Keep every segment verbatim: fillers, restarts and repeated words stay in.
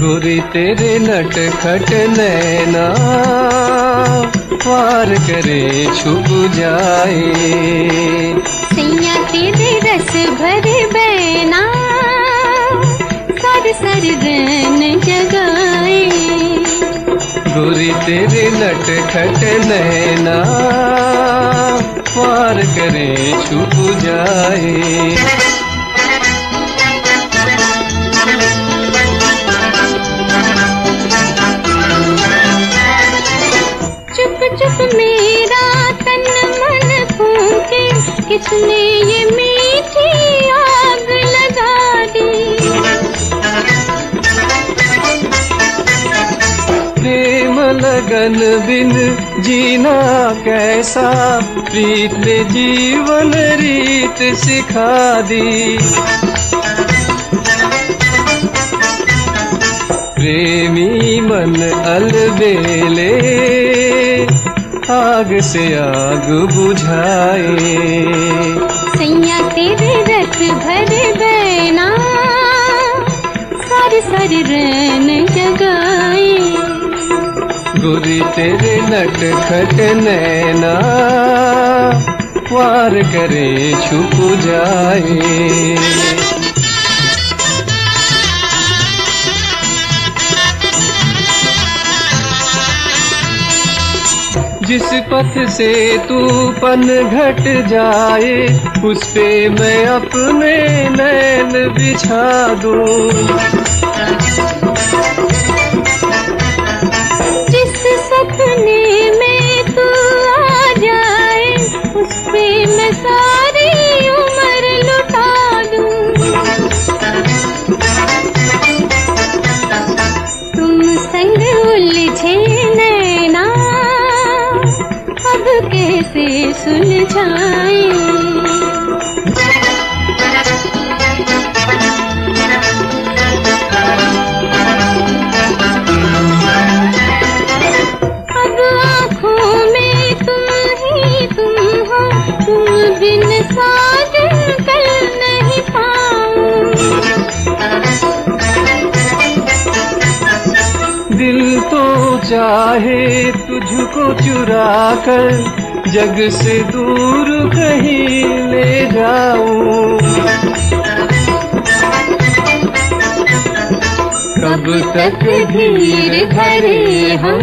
गोरी तेरे नटखट नैना पार करे छुप जाए, सैया तेरे रस भरे बैना सर सर रन जगाए। गोरी तेरे नटखट नैना पार करे छुप जाए। चुप चुप मेरा तन मन फूके, किसने ये मीठी आग लगा दी। प्रेम लगन बिन जीना कैसा, प्रीत ने जीवन रीत सिखा दी। प्रेमी मन अलबेले आग से आग बुझाए, सैया तेरे रस भरे बैना सर सर रन जगाए। गोरी तेरे नटखट नैना वार करे छुप जाए। जिस पथ से तू पन घट जाए, उस पे मैं अपने नैन बिछा दूं। जिस सपने में तू आ जाए, उस पे मैं सारी उम्र लुटा दूं। तुम संग उलझे नैना अब कैसे सुलझाए। अब आँखों में तुम ही तुम हो, तुम बिन साजन कल नहीं पाऊं। दिल तो चाहे तुझको चुरा कर जग से दूर कहीं ले जाऊं। कब तक धीर धरे हम,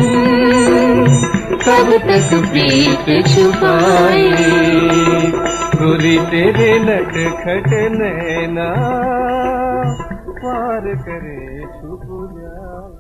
कब तक प्रीत छुपाए। गोरी तेरे नटखट नैना पार करे छुप जाए।